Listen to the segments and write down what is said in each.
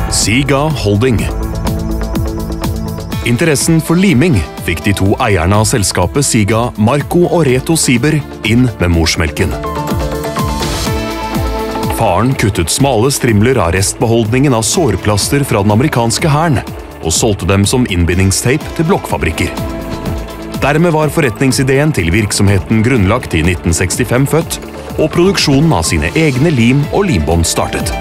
SIGA Holding. Interessen for liming fikk de to eierne av selskapet SIGA, Marco og Reto Siber, inn med morsmelken. Faren kuttet smale strimler av restbeholdningen av sårplaster fra den amerikanske hæren, og solgte dem som innbindingsteip til blokkfabrikker. Dermed var forretningsideen til virksomheten grunnlagt i 1965 født, og produksjonen av sine egne lim og limbånd startet.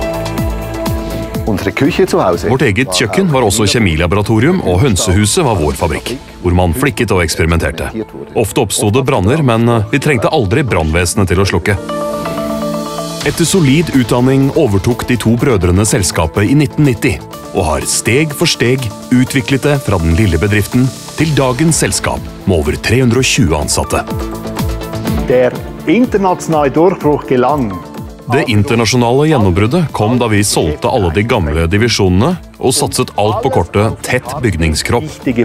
Vårt eget kjøkken var også kjemilaboratorium, og hønsehuset var vår fabrikk, hvor man flikket og eksperimenterte. Ofte oppstod det branner, men vi trengte aldri brannvesenet til å slukke. Etter solid utdanning overtok de to brødrene selskapet i 1990, og har steg for steg utviklet det fra den lille bedriften til dagens selskap med over 320 ansatte. Der internasjonale Durchbruch gelang. Det internasjonale gjennombruddet kom da vi solgte alle de gamle divisjonene og satset alt på kortet tett bygningskropp.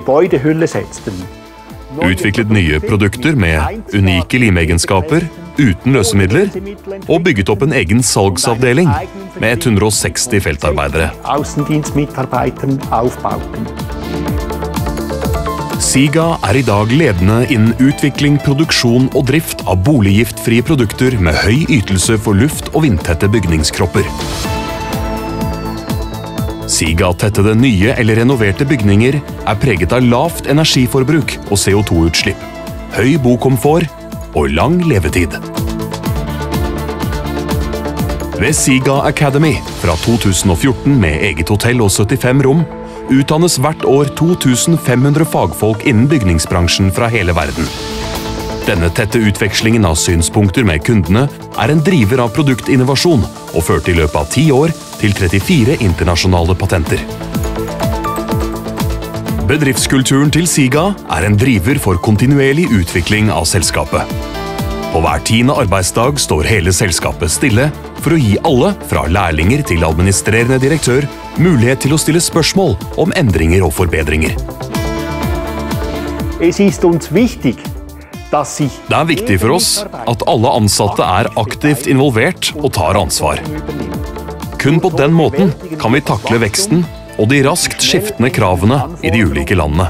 Utviklet nye produkter med unike limegenskaper, uten løsemidler, og bygget opp en egen salgsavdeling med 160 feltarbeidere. SIGA er i dag ledende innen utvikling, produksjon og drift av boliggiftfrie produkter med høy ytelse for luft- og vindtette bygningskropper. SIGA-tettede nye eller renoverte bygninger er preget av lavt energiforbruk og CO2-utslipp, høy bokomfort og lang levetid. Ved SIGA Academy fra 2014 med eget hotell og 75 rom, utdannes hvert år 2500 fagfolk innen bygningsbransjen fra hele verden. Denne tette utvekslingen av synspunkter med kundene er en driver av produktinnovasjon og førte i løpet av 10 år til 34 internasjonale patenter. Bedriftskulturen til SIGA er en driver for kontinuerlig utvikling av selskapet. På hver 10. arbeidsdag står hele selskapet stille for å gi alle, fra lærlinger til administrerende direktør, mulighet til å stille spørsmål om endringer og forbedringer. Det er viktig for oss at alle ansatte er aktivt involvert og tar ansvar. Kun på den måten kan vi takle veksten og de raskt skiftende kravene i de ulike landene.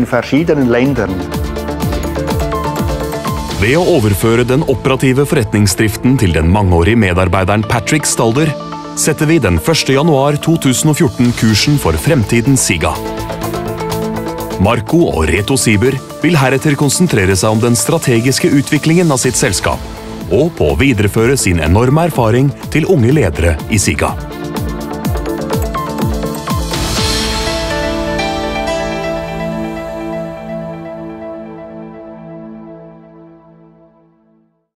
Ved å overføre den operative forretningsdriften til den mangeårige medarbeideren Patrick Stalder, setter vi den 1. januar 2014 kursen for fremtidens SIGA. Marco og Reto Siber vil heretter konsentrere seg om den strategiske utviklingen av sitt selskap, og på å videreføre sin enorme erfaring til unge ledere i SIGA.